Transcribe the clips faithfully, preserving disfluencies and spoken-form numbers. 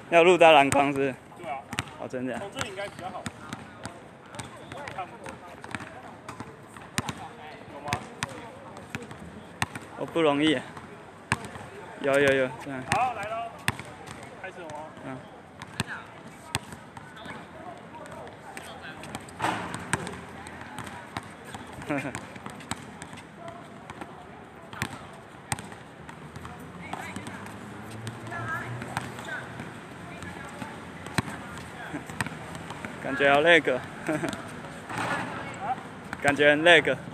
要录到篮筐是不是？ 对啊。 哦，真的、啊。 从这里应该比较好。看不懂。有吗？ 哦，不容易、啊。有有有，这样。 好，来喽，开始了吗？ 嗯。呵呵。感觉好累个，感觉很累个。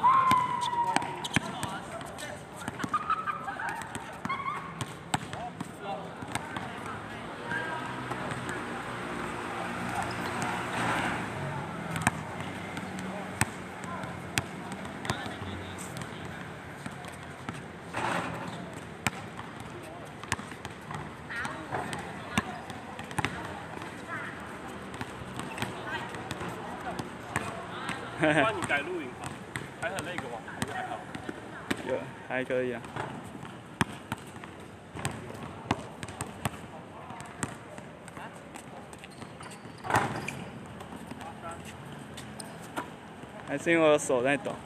帮你改录影好，还很那个吗？还是还好？ 有，还可以啊。还是因为我手在抖。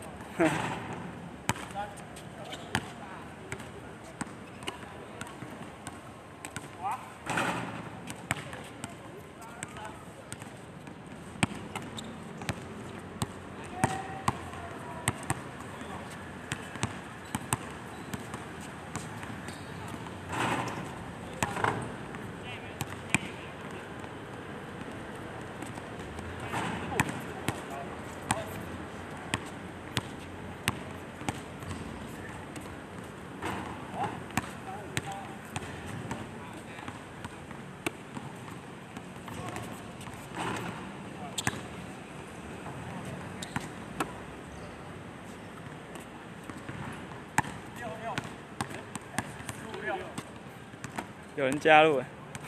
有人加入哎，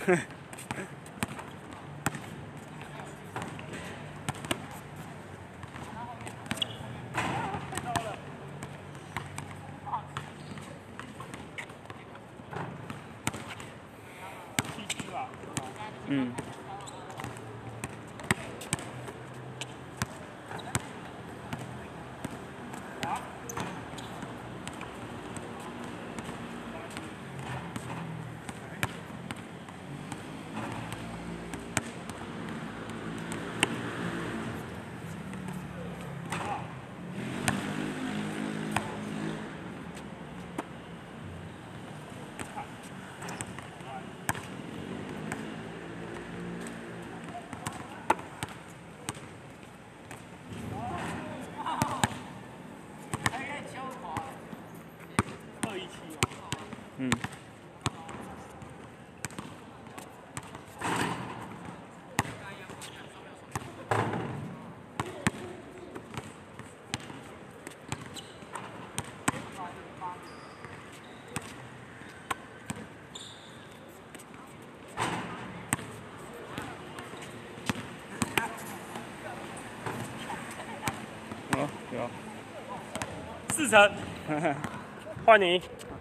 嗯。嗯。哦，有。 四成，换你。